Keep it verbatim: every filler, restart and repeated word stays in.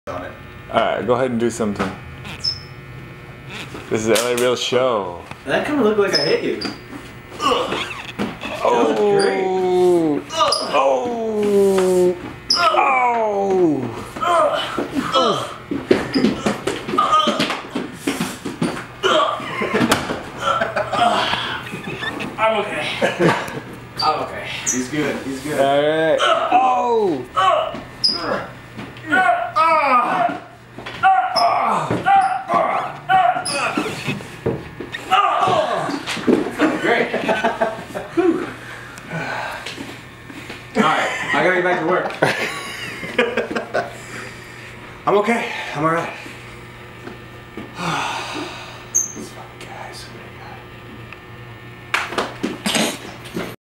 on it. Alright, go ahead and do something. This is the L A Real Show. That kind of looked like I hit you. Oh! Great. Oh! Oh! I'm okay. I'm okay. He's good. He's good. Alright. Oh! Great. Alright, I gotta get back to work. I'm okay. I'm alright.